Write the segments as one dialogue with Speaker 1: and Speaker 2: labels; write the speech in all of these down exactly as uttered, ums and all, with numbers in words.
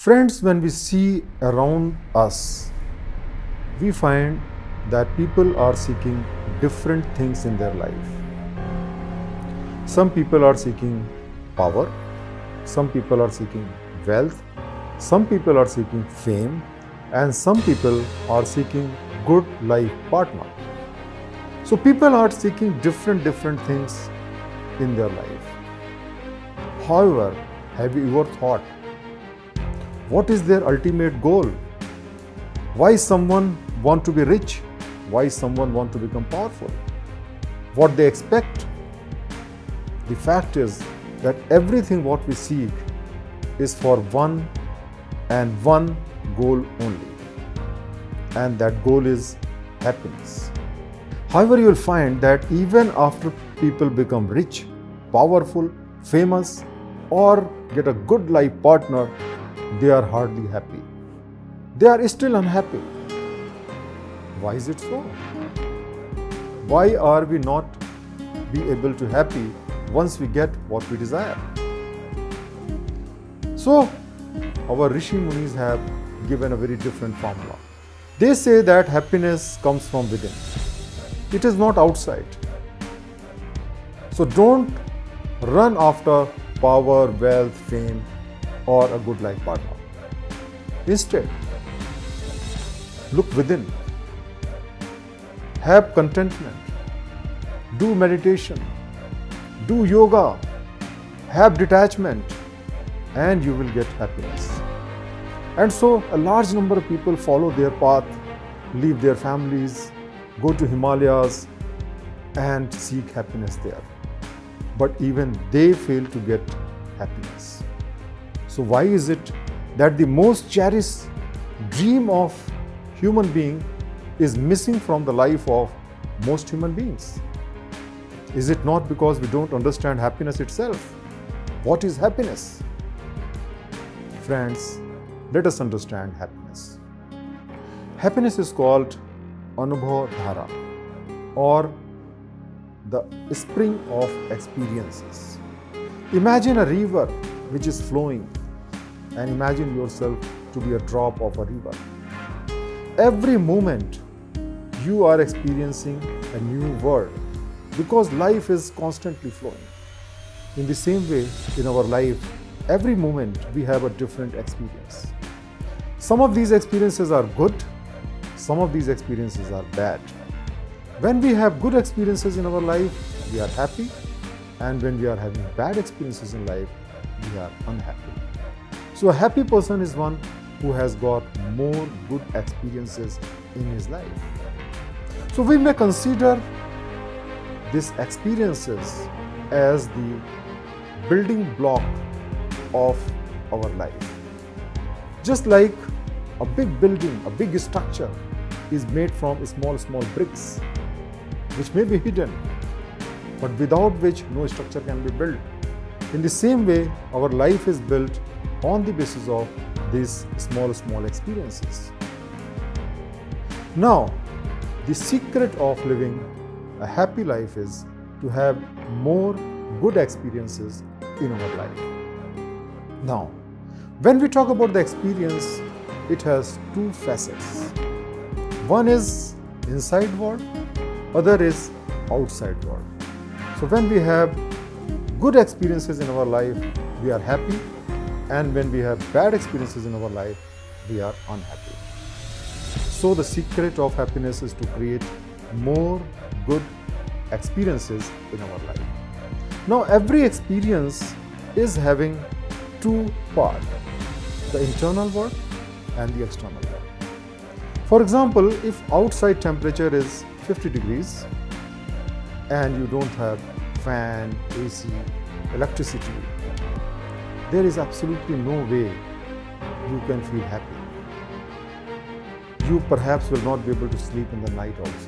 Speaker 1: Friends, when we see around us, we find that people are seeking different things in their life. Some people are seeking power, some people are seeking wealth, some people are seeking fame, and some people are seeking good life partner. So people are seeking different different things in their life. However, have you ever thought, what is their ultimate goal? Why someone want to be rich? Why someone want to become powerful? What they expect? The fact is that everything what we seek is for one and one goal only, and that goal is happiness. However, you will find that even after people become rich, powerful, famous, or get a good life partner, they are hardly happy. They are still unhappy. Why is it so? Why are we not be able to happy once we get what we desire? So, our Rishi Munis have given a very different formula. They say that happiness comes from within. It is not outside. So don't run after power, wealth, fame, or a good life partner. Instead, look within. Have contentment. Do meditation. Do yoga. Have detachment, and you will get happiness. And so a large number of people follow their path, leave their families, go to Himalayas and seek happiness there. But even they fail to get happiness. So why is it that the most cherished dream of human being is missing from the life of most human beings? Is it not because we don't understand happiness itself? What is happiness? Friends, let us understand happiness. Happiness is called Anubhav Dhara, or the spring of experiences. Imagine a river which is flowing, and imagine yourself to be a drop of a river. Every moment you are experiencing a new world, because life is constantly flowing. In the same way, in our life, every moment we have a different experience. Some of these experiences are good, some of these experiences are bad. When we have good experiences in our life, we are happy, and when we are having bad experiences in life, we are unhappy. So a happy person is one who has got more good experiences in his life. So we may consider these experiences as the building block of our life. Just like a big building, a big structure is made from small, small bricks, which may be hidden, but without which no structure can be built. In the same way, our life is built on the basis of these small, small experiences. Now, the secret of living a happy life is to have more good experiences in our life. Now, when we talk about the experience, it has two facets. One is inside world, other is outside world. So when we have good experiences in our life, we are happy, and when we have bad experiences in our life, we are unhappy. So the secret of happiness is to create more good experiences in our life. Now every experience is having two parts, the internal world and the external world. For example, if outside temperature is fifty degrees and you don't have fan, A C, electricity, there is absolutely no way you can feel happy. You perhaps will not be able to sleep in the night also.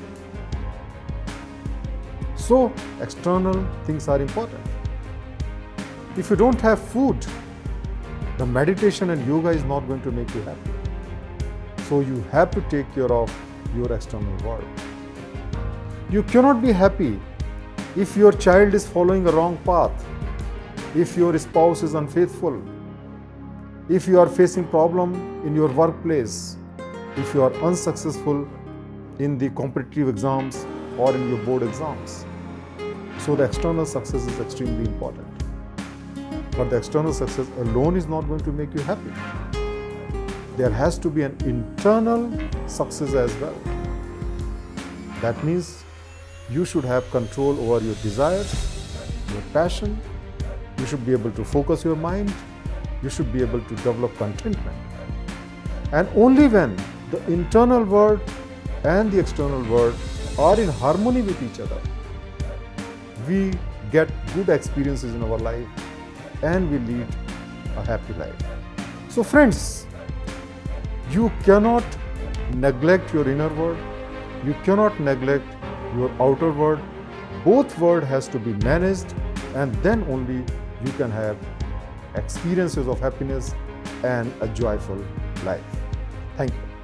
Speaker 1: So, external things are important. If you don't have food, the meditation and yoga is not going to make you happy. So you have to take care of your external world. You cannot be happy if your child is following a wrong path, if your spouse is unfaithful, if you are facing problem in your workplace, if you are unsuccessful in the competitive exams or in your board exams. So the external success is extremely important. But the external success alone is not going to make you happy. There has to be an internal success as well. That means you should have control over your desires, your passion. You should be able to focus your mind. You should be able to develop contentment. And only when the internal world and the external world are in harmony with each other, we get good experiences in our life and we lead a happy life. So friends, you cannot neglect your inner world. You cannot neglect your outer world. Both world has to be managed, and then only you can have experiences of happiness and a joyful life. Thank you.